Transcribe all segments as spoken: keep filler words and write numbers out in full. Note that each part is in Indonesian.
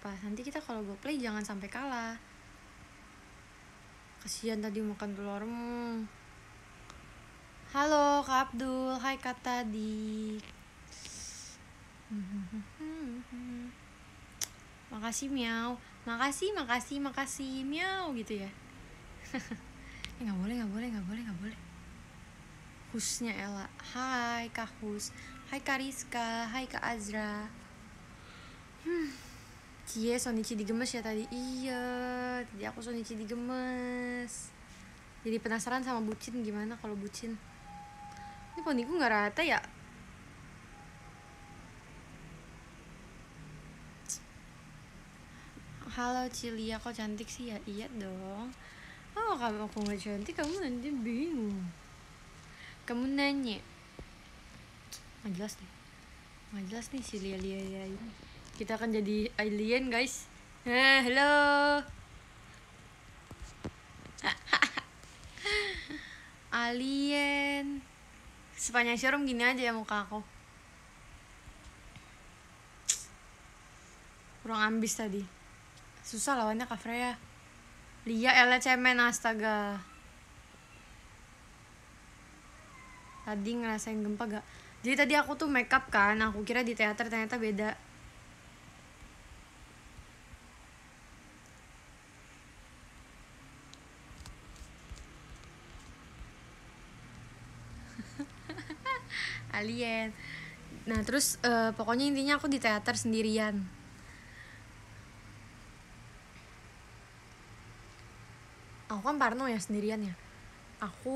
apa. Nanti kita kalau go play jangan sampai kalah. Kasihan tadi makan telurmu. Halo Kak Abdul, hai Kak Tadi. Makasih miau, makasih, makasih, makasih miau gitu ya. Eh nggak boleh, nggak boleh, nggak boleh, nggak boleh. Husnya Ella, hai Kak Hus, hai Kak Rizka, hai Kak Azra. Hmm, cie Sonichi digemes ya tadi. Iya, tadi aku Sonichi digemes. Jadi penasaran sama bucin gimana kalau bucin. Ini poniku nggak rata ya. Halo Cilia, kok cantik sih ya? Iya dong. Oh, kalau aku nggak cantik kamu nanti bingung. Kamu nanya. Nggak jelas deh. Nggak jelas nih si Lia Lia ya ini. Kita akan jadi alien guys. Eh, halo. Alien. Sepanjang showroom gini aja ya muka aku. Kurang ambis tadi. Susah lawannya Kak Freya. Lia Ella cemen astaga. Tadi ngerasain gempa gak? Jadi tadi aku tuh makeup kan, aku kira di teater ternyata beda. Alien. Nah terus uh, pokoknya intinya aku di teater sendirian. Aku kan parno ya sendirian ya. Aku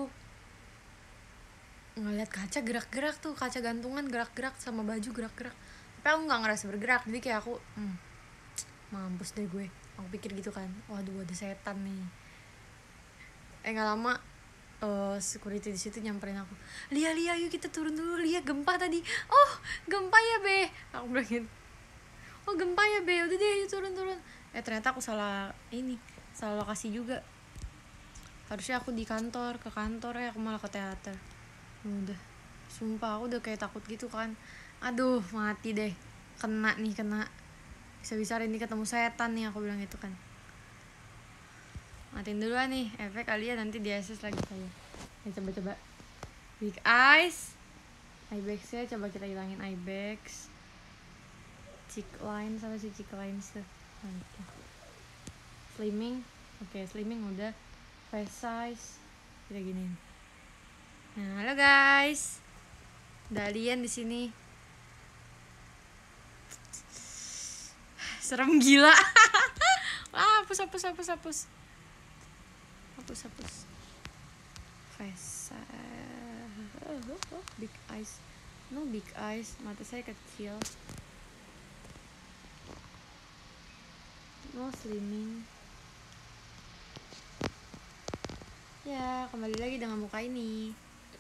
ngeliat kaca gerak-gerak tuh, kaca gantungan gerak-gerak sama baju gerak-gerak. Tapi aku nggak ngerasa bergerak, jadi kayak aku, hmm, mampus deh gue. Aku pikir gitu kan, waduh ada setan nih. Eh nggak lama, uh, security di situ nyamperin aku. Lia Lia yuk kita turun dulu, Lia gempa tadi. Oh gempa ya be, aku bilang gitu. Oh gempa ya be, udah deh yuk turun turun. Eh ternyata aku salah ini. Salah lokasi juga. Harusnya aku di kantor, ke kantor ya aku malah ke teater. Udah, sumpah aku udah kayak takut gitu kan. Aduh mati deh, kena nih kena. Bisa-bisa hari ini ketemu setan nih aku bilang gitu kan. Matiin duluan nih, efek kalian nanti di access lagi saya. Ya coba-coba. Big eyes, eyebags ya coba kita hilangin eyebags. Cheek line sama si cheek lines tuh. Mantap. Slimming, oke okay, slimming udah. Face size, kita giniin. Nah, halo guys, udah alien di sini. Serem gila. Ah, hapus, hapus, hapus, hapus, hapus, hapus. Face size, oh, oh, oh, big eyes, no big eyes, mata saya kecil. No slimming. Ya, kembali lagi dengan muka ini.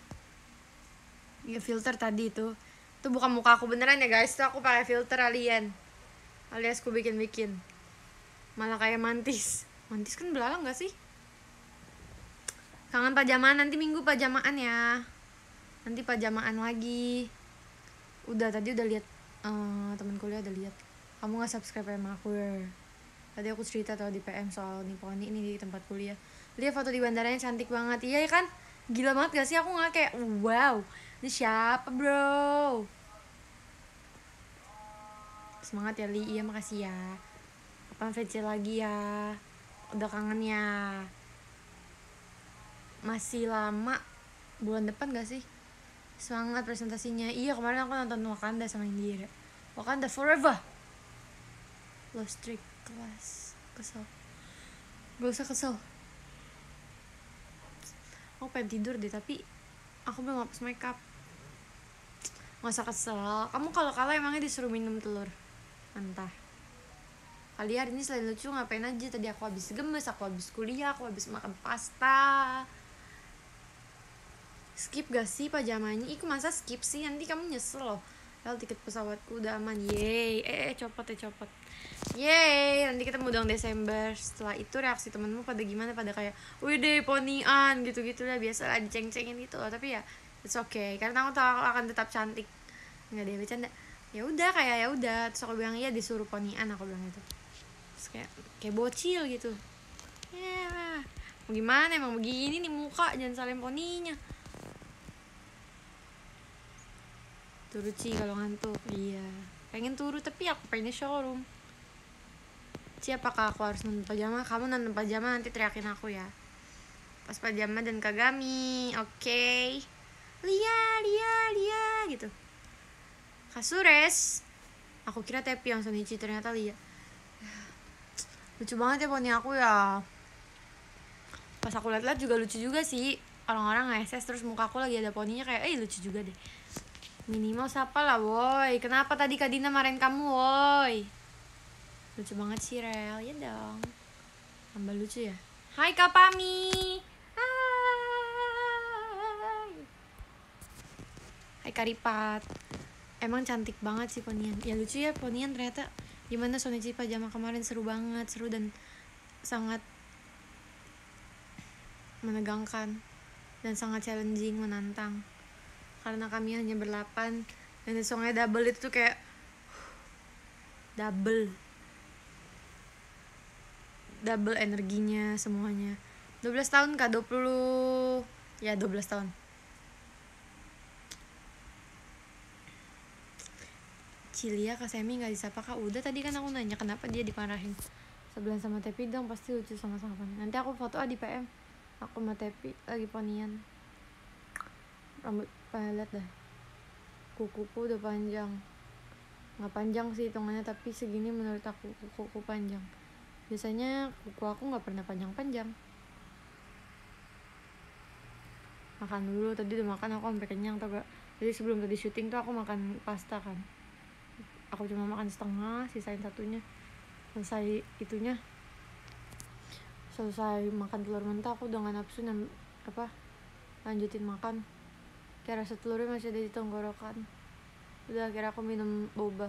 Ini filter tadi itu. Itu bukan muka aku beneran ya guys, itu aku pakai filter alien. Alias aku bikin-bikin. Malah kayak mantis. Mantis kan belalang gak sih? Kangen pajamaan, nanti minggu pajamaan ya. Nanti pajamaan lagi. Udah tadi udah lihat uh, teman kuliah udah lihat. Kamu gak subscribe sama aku ya? Tadi aku cerita tau di P M soal nih poni ini di tempat kuliah. Lihat foto di bandaranya cantik banget. Iya kan? Gila banget gak sih? Aku gak kayak wow, ini siapa bro? Semangat ya Li. Iya makasih ya. Kapan V C lagi ya? Udah kangen ya. Masih lama. Bulan depan gak sih? Semangat presentasinya. Iya kemarin aku nonton Wakanda sama Indira. Wakanda forever. Lost Trick kelas. Kesel. Gak usah kesel. Aku pengen tidur deh, tapi aku belum hapus makeup. Gak usah kesel. Kamu kalau kalah emangnya disuruh minum telur mentah. Kali hari ini selain lucu ngapain aja? Tadi aku habis gemes, aku habis kuliah, aku habis makan pasta. Skip gak sih pajamanya? Iku masa skip sih? Nanti kamu nyesel loh. Lalu tiket pesawatku udah aman. Yeay. Eh, eh copot ya copot. Yeay, nanti ketemu dong Desember. Setelah itu reaksi temenmu pada gimana? Pada kayak, wih deh ponian gitu-gitu lah. Biasa lah diceng-cengin gitu loh. Tapi ya it's okay, karena aku tahu aku akan tetap cantik. Nggak deh, bercanda. ya udah kayak ya udah, terus aku bilang iya disuruh ponian, aku bilang itu. Terus kayak kayak bocil gitu ya, mau gimana emang begini nih muka, jangan salin poninya. Turut sih kalau ngantuk, iya pengen turut tapi aku pengen showroom. Siapakah aku harus nonton pajama? Kamu nonton pajama nanti teriakin aku ya. Pas pajama dan Kagami, oke okay. Lia, Lia, Lia gitu. Kasures. Aku kira Tepi yang Sonichi, ternyata Lia. Lucu banget ya poni aku ya. Pas aku liat-liat juga lucu juga sih. Orang-orang nge-S S terus muka aku lagi ada poninya kayak eh lucu juga deh. Minimal siapa lah woi. Kenapa tadi Kak Dina marahin kamu woi? Lucu banget sih Rel, ya dong. Tambah lucu ya. Hai Kak Pami. Hai. Hai Kak Ripat. Emang cantik banget sih ponian. Ya lucu ya ponian ternyata. Gimana Sonichi pajama kemarin, seru banget, seru dan sangat menegangkan dan sangat challenging, menantang. Karena kami hanya berlapan dan songnya double itu tuh kayak double double energinya semuanya. Dua belas tahun Kak, dua puluh ya dua belas tahun. Cilia Kak Semi gak disapa Kak. Udah tadi kan aku nanya kenapa dia diparahin. Sebelah sama Tepi dong, pasti lucu sama-sama. Nanti aku foto ah di P M. Aku sama Tepi lagi ponian. Rambut pelet dah. Kukuku udah panjang. Gak panjang sih hitungannya, tapi segini menurut aku kuku panjang. Biasanya kuku aku gak pernah panjang-panjang. Makan dulu, tadi udah makan aku sampai kenyang tau gak. Jadi sebelum tadi syuting tuh aku makan pasta kan. Aku cuma makan setengah, sisain satunya. Selesai itunya, selesai makan telur mentah aku udah gak nafsu nam, apa lanjutin makan. Kayak rasa telurnya masih ada di tenggorokan. Udah akhirnya aku minum boba.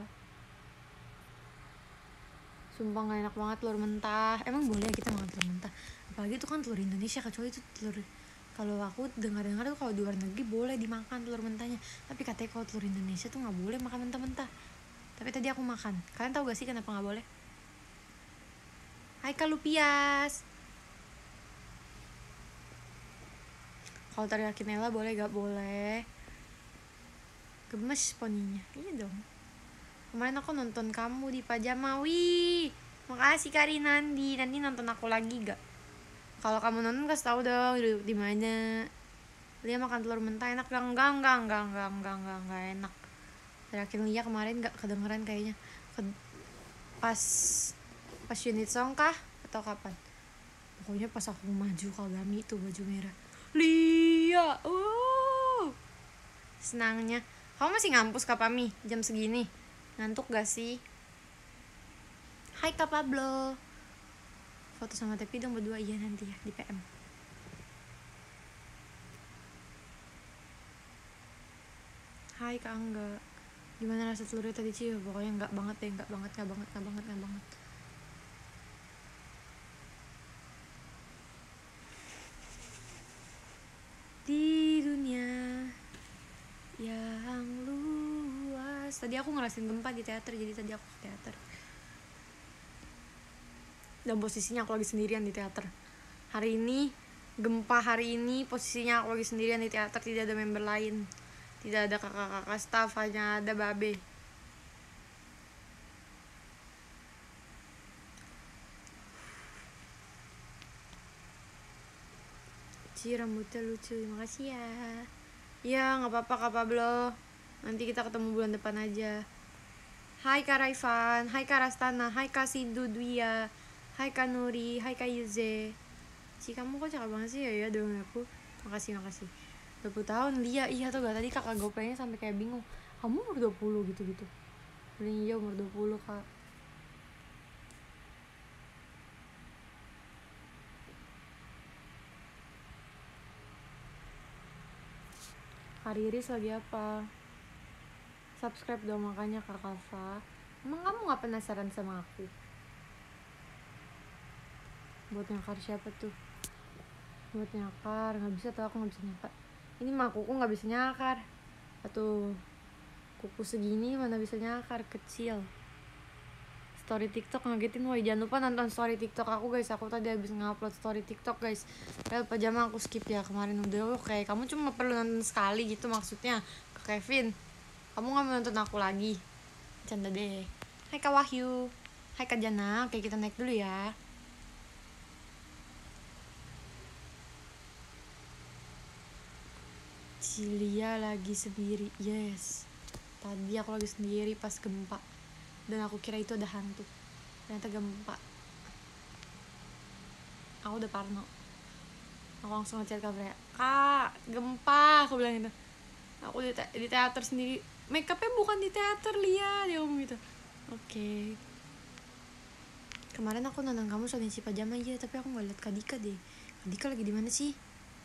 Sumpah gak enak banget telur mentah. Emang boleh ya kita makan telur mentah? Apalagi itu kan telur Indonesia, kecuali itu telur, kalau aku dengar-dengar tuh kalau di luar negeri boleh dimakan telur mentahnya. Tapi katanya kalau telur Indonesia tuh gak boleh makan mentah-mentah. Tapi tadi aku makan. Kalian tahu gak sih kenapa gak boleh? Hai Kak Lupias. Kalau teriakin Nela boleh gak boleh? Gemes poninya. Iya dong. Kemarin aku nonton kamu di pajama. Wih, makasih Kak Rinandi. Nanti nonton aku lagi gak? Kalau kamu nonton kasih tahu dong di mana. Lia makan telur mentah enak gak? Enggak, enggak, enggak, enggak, enggak, enggak, enggak enak. Teriakin Lia kemarin gak kedengeran kayaknya. Pas pas unit song kah? Atau kapan? Pokoknya pas aku maju Kagami itu baju merah. Lia, uh, senangnya. Kamu masih ngampus Kak Pami jam segini? Ngantuk gak sih? Hai Kak Pablo. Foto sama Tepi dong berdua, iya nanti ya di P M. Hai Kak Angga. Gimana rasa telurnya tadi sih? Pokoknya gak banget deh, gak banget, gak banget, gak banget, gak banget. Di dunia yang luas. Tadi aku ngerasain gempa di teater, jadi tadi aku ke teater. Dan posisinya aku lagi sendirian di teater. Hari ini, gempa hari ini posisinya aku lagi sendirian di teater, tidak ada member lain. Tidak ada kakak-kakak staff, hanya ada babe. Ci, rambutnya lucu, makasih ya. Ya gak apa-apa Kak Pablo, nanti kita ketemu bulan depan aja. Hai Kak Raifan, hai Kak Rastana, hai Kak Sidudwia, hai Kak Nuri, hai Kak Yuze. Ci, kamu kok cakep banget sih ya, ya dong aku. Makasih, makasih. dua puluh tahun Lia, iya tuh gak tadi kakak goplaynya sampai kayak bingung. Kamu umur dua puluh gitu-gitu. Iya umur dua puluh Kak. Kak Riris lagi apa? Subscribe dong makanya Kak Kalfa. Emang kamu gak penasaran sama aku? Buat nyakar siapa tuh? Buat nyakar, gak bisa tuh aku gak bisa nyakar. Ini mah kuku gak bisa nyakar. Atau Kuku segini mana bisa nyakar, kecil. Story TikTok ngagetin, woi jangan lupa nonton story TikTok aku guys. Aku tadi habis ngupload story TikTok guys. Padahal pajama aku skip ya kemarin udah. Oke, kamu cuma perlu nonton sekali gitu maksudnya ke Kevin. Kamu nggak mau nonton aku lagi? Canda deh. Hai Kak Wahyu, hai Kak Jana. Oke kita naik dulu ya. Cilia lagi sendiri, yes. Tadi aku lagi sendiri pas gempa. Dan aku kira itu ada hantu, ternyata gempa. Aku udah parno. Aku langsung ngechat Kak Freya, Kak gempa, aku bilang gitu. Aku di, te di teater sendiri, make upnya bukan di teater, lihat dia ngomong gitu. Oke okay. Kemarin aku nonton kamu soalnya si pajama aja, tapi aku nggak liat Kak Dika deh. Kak Dika lagi di mana sih?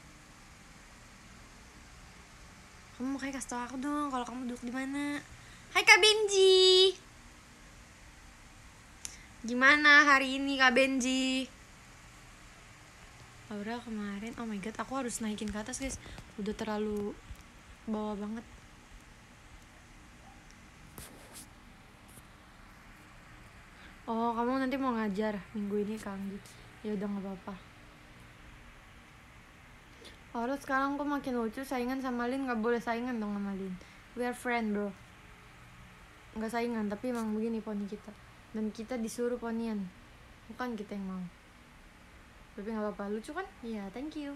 Kamu makanya kasih tau aku dong kalau kamu duduk di mana. Hai Kak Benji, gimana hari ini Kak Benji? Laura kemarin, oh my god, aku harus naikin ke atas guys. Udah terlalu bawah banget. Oh, kamu nanti mau ngajar minggu ini Kang? Ya udah nggak apa-apa. Laura sekarang kok makin lucu, saingan sama Lin. Nggak boleh saingan dong sama Lin. We are friend bro. Nggak saingan, tapi emang begini poni kita. Dan kita disuruh ponian, bukan kita yang mau. Tapi nggak apa-apa, lucu kan? Iya, thank you.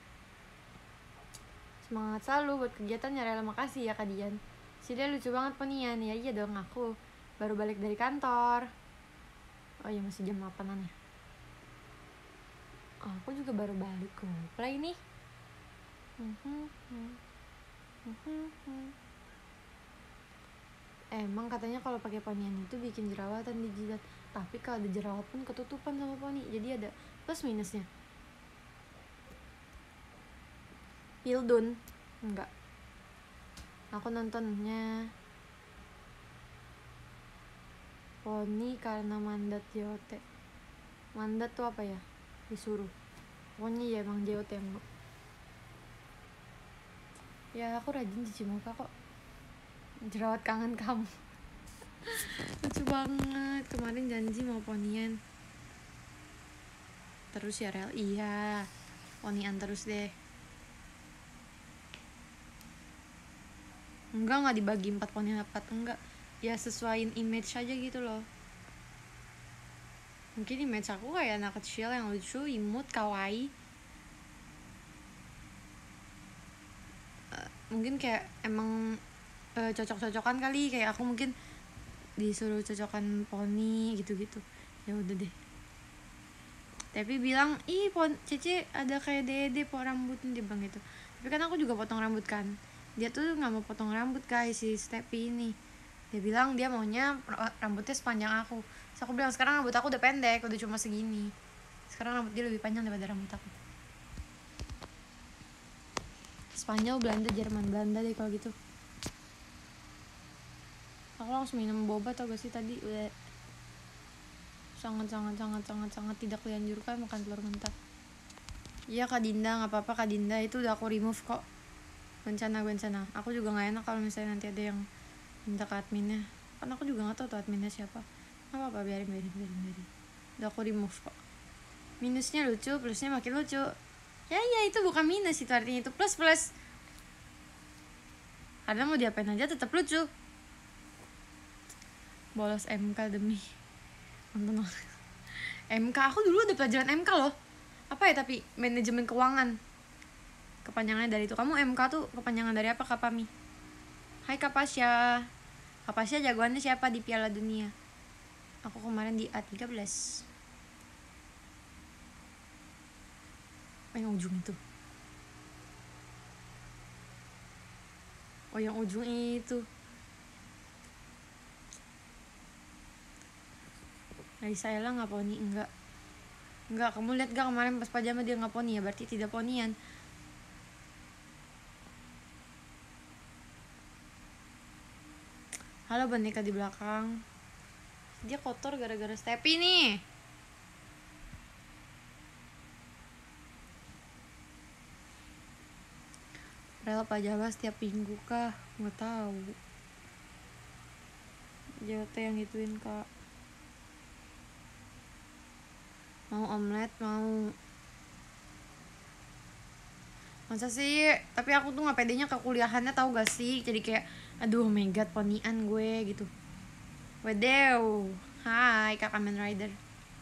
Semangat selalu buat kegiatannya, Rela. Makasih ya Kak Dian. Si dia lucu banget ponian. Ya iya dong, aku baru balik dari kantor. Oh iya masih jam delapan ya. Oh, aku juga baru balik kok. Play nih. Emang katanya kalau pakai ponian itu bikin jerawatan di jidat, tapi kalau ada jerawat pun ketutupan sama poni, jadi ada plus minusnya. Pildun enggak, aku nontonnya poni karena mandat J O T. Mandat tuh apa ya? Disuruh. Pokoknya ya emang J O T emang. Ya aku rajin cuci muka kok. Jerawat kangen kamu. Lucu banget. Kemarin janji mau ponian terus ya Rel. Iya, ponian terus deh. Enggak, nggak dibagi empat ponian empat, enggak. Ya sesuaiin image aja gitu loh. Mungkin image aku kayak anak kecil yang lucu, imut, kawaii. Uh, mungkin kayak emang uh, cocok-cocokan kali, kayak aku mungkin disuruh cocokan poni gitu-gitu. Ya udah deh. Tapi bilang, ih pon Cece ada kayak Dede po rambutnya, dia bilang gitu. Tapi kan aku juga potong rambut kan. Dia tuh nggak mau potong rambut guys, si Stepi ini. Dia bilang dia maunya rambutnya sepanjang aku. Terus aku bilang sekarang rambut aku udah pendek, udah cuma segini. Sekarang rambut dia lebih panjang daripada rambut aku. Spanyol, Belanda, Jerman, Belanda deh kalau gitu. Aku langsung minum boba tau gak sih tadi, udah sangat sangat sangat sangat sangat tidak dianjurkan makan telur mentah. Iya Kak Dinda, nggak apa-apa Kak Dinda, itu udah aku remove kok. Bencana bencana. Aku juga nggak enak kalau misalnya nanti ada yang minta ke adminnya. Kan aku juga nggak tahu tuh adminnya siapa. Nggak apa-apa, biarin biarin biarin biarin. Udah aku remove kok. Minusnya lucu, plusnya makin lucu. Ya ya itu bukan minus, itu artinya itu plus plus. Karena mau diapain aja tetap lucu. Bolos M K demi nonton M K. Aku dulu ada pelajaran M K loh. Apa ya tapi manajemen keuangan. Kepanjangannya dari itu. Kamu M K tuh kepanjangan dari apa Kak Pami? Hai Kak Pasya. Kak Pasya jagoannya siapa di Piala Dunia? Aku kemarin di A tiga belas. Yang ujung itu. Oh yang ujung itu. Raisa Ella nggak poni? Enggak. Enggak, kamu lihat gak kemarin pas pajama dia nggak poni ya? Berarti tidak ponian. Halo boneka di belakang. Dia kotor gara-gara Stepi nih. Rel pajama setiap minggu kah? Nggak tahu. J O T yang gituin kak. Mau omelet mau. Masa sih? Tapi aku tuh gak pedenya ke kuliahannya, tau gak sih? Jadi kayak aduh oh my god ponian gue gitu. Wedew. Hai Kak Kamen Rider.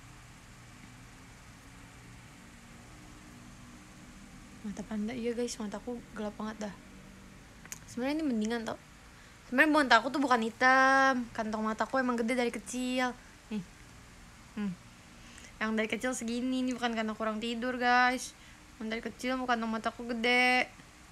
Mata panda, iya guys, mataku gelap banget dah. Sebenarnya ini mendingan tau. Sebenarnya mata aku tuh bukan hitam, kantong mataku emang gede dari kecil. Nih, hmm. Yang dari kecil segini, ini bukan karena kurang tidur guys. Yang dari kecil bukan kantong mataku gede.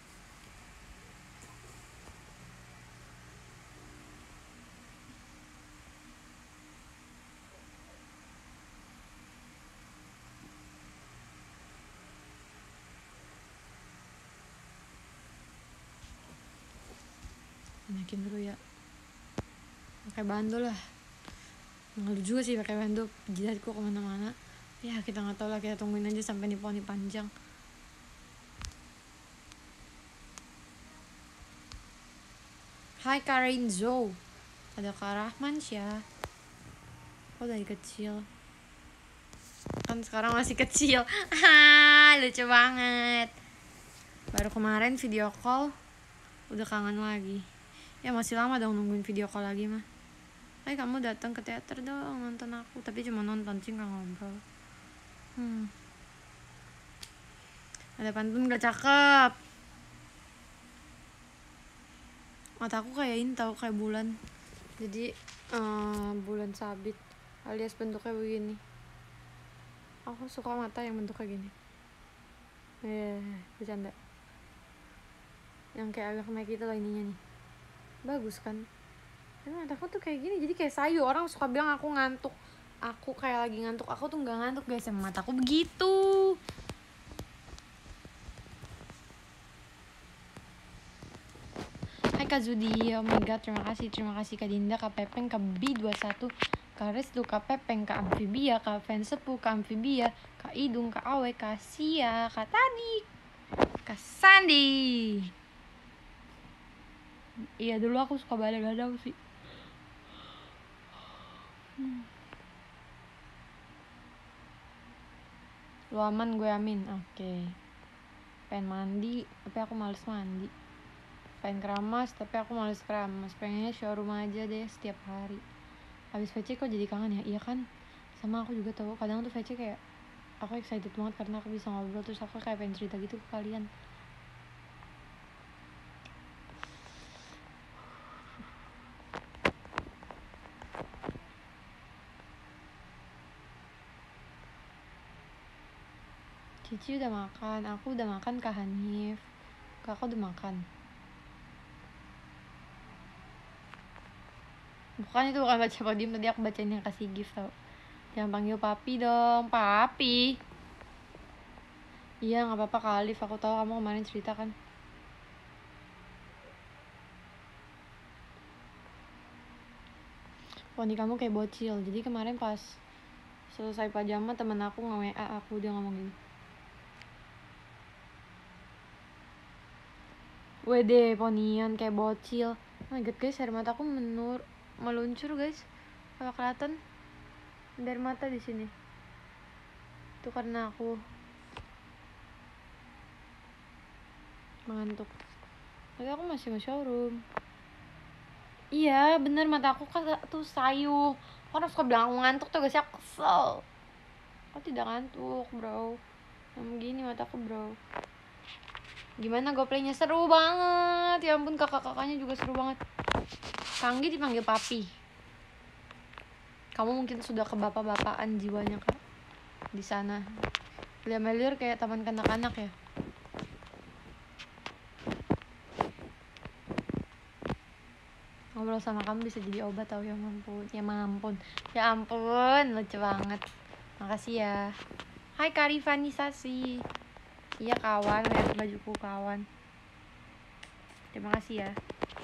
Banyakin dulu ya. Pakai bando lah. Malu juga sih pakai bando, jidatku kemana-mana. Ya kita nggak tahu lah, kita tungguin aja sampai nih poni panjang. Hai Karinzo. Ada Kak Rahman Syah. Oh dari kecil. Kan sekarang masih kecil. Haha, lucu banget. Baru kemarin video call udah kangen lagi. Ya masih lama dong nungguin video call lagi mah. Hai kamu datang ke teater dong nonton aku. Tapi cuma nonton sih gak ngobrol. hmm. Ada pantun gak cakep. Mataku kayak ini tau, kayak bulan. Jadi uh, bulan sabit alias bentuknya begini. Aku suka mata yang bentuknya gini. Eh, bercanda. Yang kayak agak naik gitu loh ininya nih. Bagus kan? Tapi mataku tuh kayak gini, jadi kayak sayu. Orang suka bilang aku ngantuk. Aku kayak lagi ngantuk. Aku tuh gak ngantuk guys, emang mataku begitu. Hai Kak Zudi, oh my god, terima kasih. Terima kasih Kak Dinda, Kak Pepeng, Kak B dua puluh satu, Kak Restu, Kak Pepeng, Kak Amfibia, Kak Fansepu, Kak Amfibia, Kak Idung, Kak Awe, Kak Sia, Kak Tadi, Kak Sandi. Iya dulu aku suka badang-badang sih. hmm. Lu aman gue amin. Oke okay. Pengen mandi tapi aku males mandi. Pengen keramas tapi aku males keramas. Pengennya showroom aja deh setiap hari. Habis V C kok jadi kangen ya? Iya kan? Sama aku juga tau, kadang tuh V C kayak aku excited banget karena aku bisa ngobrol, terus aku kayak pengen cerita gitu ke kalian. Cici udah makan, aku udah makan Kak Hanif. Kakak udah makan. Bukan, itu bukan baca podium, tadi aku bacain yang kasih gift tau. Jangan panggil papi dong, papi. Iya gak apa-apa Kak Alif, aku tahu kamu kemarin cerita kan. Poni kamu kayak bocil, jadi kemarin pas selesai pajama temen aku nge-W A aku, dia ngomong gini, wede ponian kayak bocil. Oh my god guys, air mataku menur meluncur guys. Kalau kelihatan dari mata di sini. Itu karena aku mengantuk. Tapi aku masih mau showroom. Iya bener, mata aku kan tuh sayu. Orang suka bilang aku ngantuk tuh guys, aku kesel. Aku tidak ngantuk bro. Yang gini mataku bro. Gimana goplaynya? Seru banget. Ya ampun, kakak-kakaknya juga seru banget. Kanggi dipanggil papi. Kamu mungkin sudah ke bapak-bapakan jiwanya kak di sana. Melir kayak taman kanak-kanak ya. Ngobrol sama kamu bisa jadi obat tau, ya ampun. Ya ampun. Ya ampun, lucu banget. Makasih ya. Hai Karifanisasi. Iya kawan, lihat bajuku kawan. Terima kasih ya.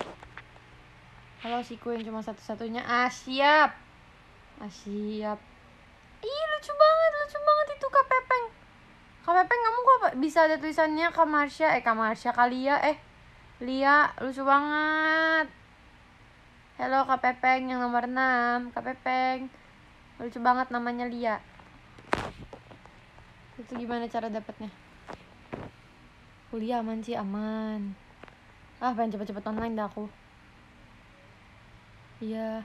Halo siku yang cuma satu-satunya. Ah siap. Ah siap. Ih lucu banget, lucu banget itu Kak Pepeng. Kak Pepeng kamu kok bisa ada tulisannya Kak Marsha, eh Kak Marsha, Kak Lia, eh Lia, lucu banget. Halo Kak Pepeng yang nomor enam. Kak Pepeng, lucu banget namanya Lia. Itu gimana cara dapatnya? Kuliah aman sih, aman. Ah, pengen cepet-cepet online dah aku. Iya.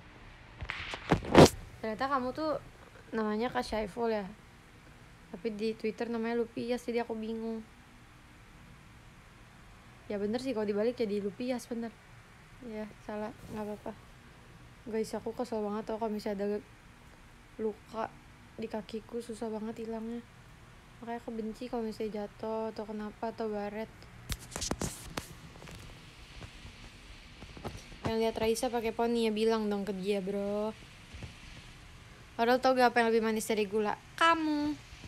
Ternyata kamu tuh namanya Kak Syaiful ya. Tapi di Twitter namanya Lupias, jadi aku bingung. Ya bener sih kalau dibalik jadi Lupias, bener. Ya salah, nggak apa-apa. Guys, aku kesel banget tau kalau misalnya ada luka di kakiku, susah banget hilangnya. Makanya aku benci kalau misalnya jatuh atau kenapa atau baret. Yang lihat Raisa pakai poni ya bilang dong ke dia, bro. Padahal tau gak apa yang lebih manis dari gula? Kamu.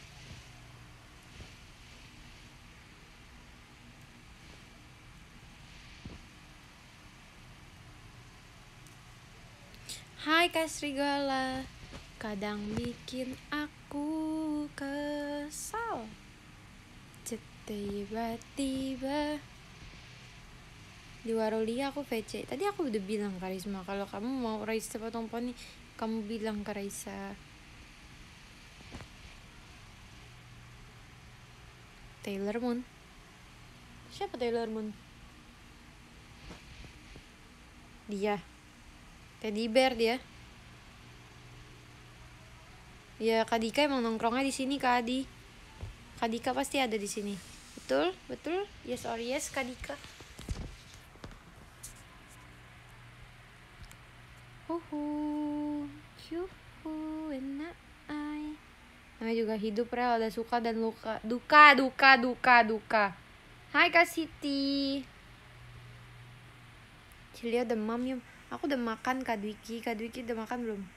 Hai Kak Srigala, kadang bikin aku kesal. Tiba-tiba di Warolia aku V C. Tadi aku udah bilang ke Risma kalau kamu mau Raisa potong poni, kamu bilang ke Raisa. Taylor Moon. Siapa Taylor Moon? Dia. Teddy Bear dia. Ya Kak Dika emang nongkrongnya di sini Kak Adi. Kak Dika pasti ada di sini. Betul? Betul? Yes or yes Kak Dika. Uhu, yuhu, enak ai. Namanya juga hidup rel, ada suka dan luka. Duka, duka, duka, duka. Hai Kak Siti. Cilia demam ya. Aku udah makan Kak Dwiki. Kak Dwiki udah makan belum?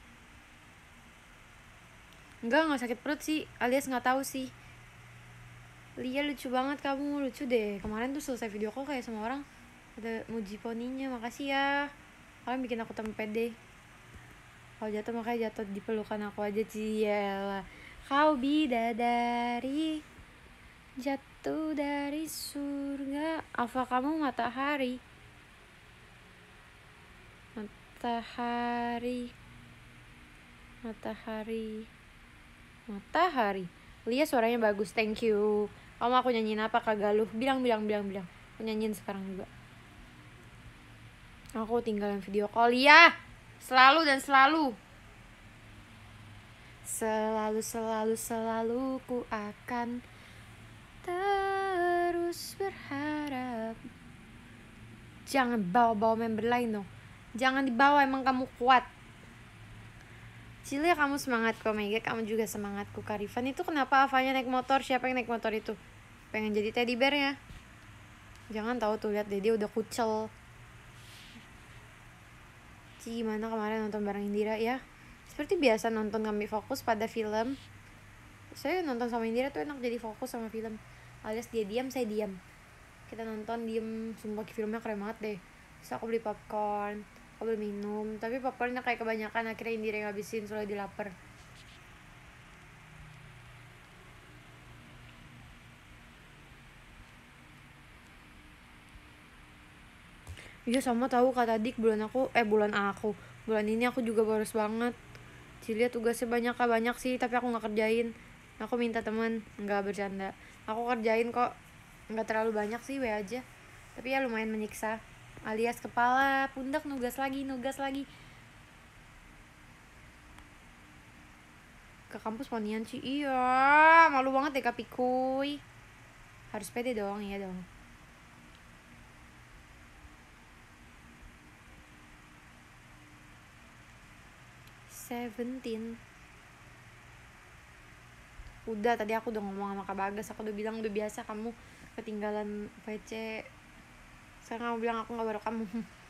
Enggak, nggak sakit perut sih. Alias nggak tahu sih. Lia lucu banget kamu, lucu deh. Kemarin tuh selesai video call kayak sama orang ada muji poninya. Makasih ya. Kalian bikin aku tambah pede. Kalau jatuh makanya jatuh di pelukan aku aja Ciela. Kau bidadari jatuh dari surga. Apa kamu matahari? Matahari. Matahari. Matahari. Lia suaranya bagus, thank you. Kamu aku nyanyiin apa Kak Galuh? Bilang, bilang, bilang, bilang. Aku nyanyiin sekarang juga. Aku tinggalin video call ya. Selalu dan selalu. Selalu, selalu, selalu ku akan terus berharap. Jangan bawa-bawa member lain dong. Jangan dibawa, emang kamu kuat. Cilia kamu semangat kok Mega, kamu juga semangatku Karifan. Itu kenapa Avanya naik motor? Siapa yang naik motor itu? Pengen jadi teddy bear ya? Jangan tahu tuh, lihat deh dia udah kucel. Ci gimana kemarin nonton bareng Indira ya? Seperti biasa nonton kami fokus pada film. Saya nonton sama Indira tuh enak jadi fokus sama film. Alias dia diam, saya diam. Kita nonton diem, sumpah filmnya keren banget deh. Terus aku beli popcorn, aku beli minum. Tapi popcornnya kayak kebanyakan, akhirnya Indira yang ngabisin soalnya dia lapar. Iya sama tahu kata Dik, bulan aku eh bulan aku bulan ini aku juga boros banget. Cilia tugasnya banyak kah banyak sih, tapi aku nggak kerjain. Aku minta teman, nggak bercanda. Aku kerjain kok, nggak terlalu banyak sih, we aja. Tapi ya lumayan menyiksa. Alias kepala, pundak nugas lagi, nugas lagi. Ke kampus ponian sih, iya. Malu banget deh Kak Pikuy. Harus pede dong, iya dong. Seventeen. Udah, tadi aku udah ngomong sama Kak Bagas. Aku udah bilang udah biasa kamu ketinggalan V C. Sekarang kamu bilang aku gak baru kamu.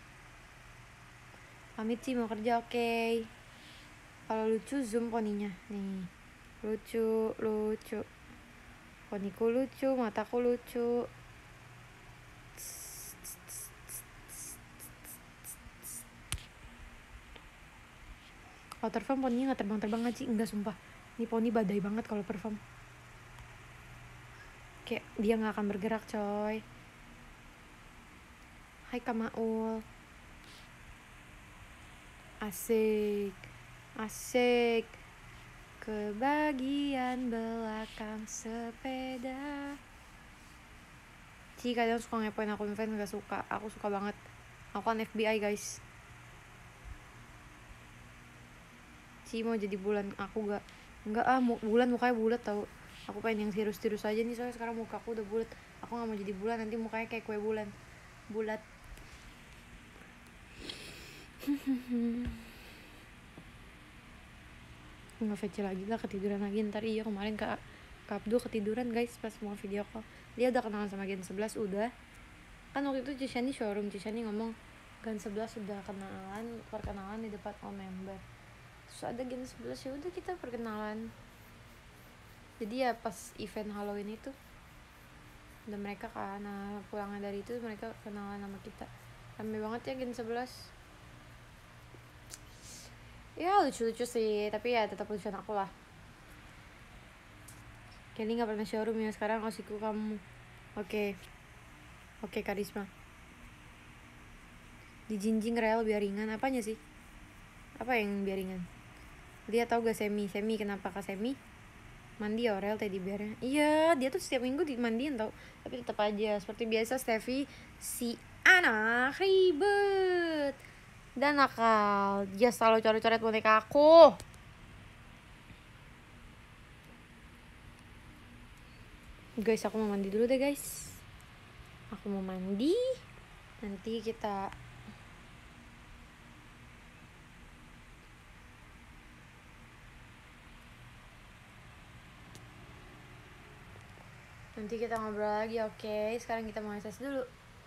Pamit sih mau kerja, oke okay. Kalau lucu zoom poninya. Nih, lucu, lucu. Poniku lucu, mataku lucu. Kalau perform poninya gak terbang-terbang aja. Enggak, sumpah. Ini poni badai banget kalau perform. Kayak dia gak akan bergerak coy. Hai Kak Maul. Asik, asik. Ke bagian belakang sepeda. Ci kadang suka ngepoin aku, fans gak suka. Aku suka banget. Aku kan F B I guys. Ci mau jadi bulan, aku gak. Enggak ah, bulan mukanya bulat tau. Aku pengen yang tirus-tirus aja nih, soalnya sekarang muka aku udah bulat. Aku gak mau jadi bulan, nanti mukanya kayak kue bulan. Bulat. Nggak V C lagi lah, ketiduran lagi ntar. Iya kemarin kak Kak Abdul ketiduran guys pas mau video call. Dia udah kenalan sama Gen sebelas udah. Kan waktu itu Cishani showroom, Cishani ngomong Gen sebelas udah kenalan, perkenalan di depan all member. Terus ada Gen sebelas, ya udah kita perkenalan. Jadi ya pas event Halloween itu dan mereka karena pulangnya dari itu mereka kenalan sama kita. Rame banget ya Gen sebelas. Ya lucu-lucu sih, tapi ya tetap lucuan aku lah. Kelly gak pernah showroom ya, sekarang osiku kamu. Oke okay. Oke okay, Karisma. Dijinjing rel biar ringan, apanya sih? Apa yang biar ringan? Dia tau gak Semi? Semi kenapa kak Semi? Mandi ya rel teddy bearnya. Iya, dia tuh setiap minggu dimandiin tau. Tapi tetap aja seperti biasa Steffi si anak ribet dan nakal. Dia selalu coret-coret boneka aku. Guys, aku mau mandi dulu deh guys. Aku mau mandi. Nanti kita Nanti kita ngobrol lagi, oke? Okay? Sekarang kita mau akses dulu.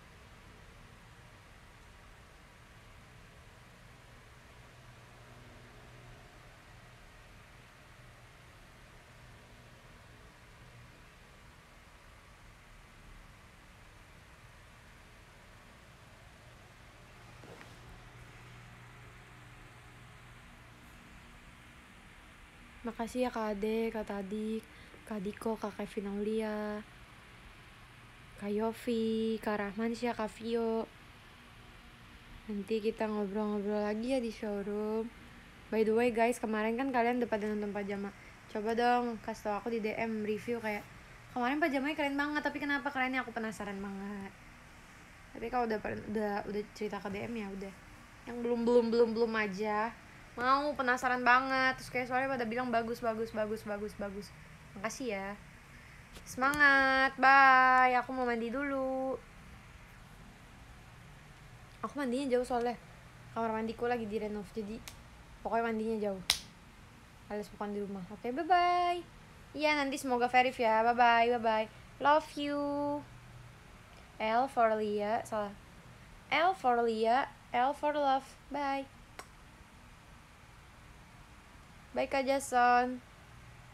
Makasih ya Kak Ade, Kak Tadik, Kak Diko, Kak Kevin Aulia, Kak Yofi, Kak Rahman, Syah, Kak Vio. Nanti kita ngobrol-ngobrol lagi ya di showroom. By the way guys, kemarin kan kalian udah pada nonton pajama. Coba dong kasih tau aku di D M review kayak kemarin pajamanya keren banget, tapi kenapa kerennya, aku penasaran banget. Tapi kalau udah udah udah cerita ke D M ya udah. Yang belum belum belum belum aja. Mau penasaran banget. Terus kayak soalnya pada bilang bagus bagus bagus bagus bagus. Makasih ya. Semangat. Bye. Aku mau mandi dulu. Aku mandinya jauh soalnya kamar mandiku lagi direnov, jadi pokoknya mandinya jauh alias bukan di rumah. Oke, okay, bye bye. Iya, nanti semoga verif ya. Bye bye, bye bye. Love you. L for Lia, salah. L for Lia, L for love. Bye. Bye Kak Jason.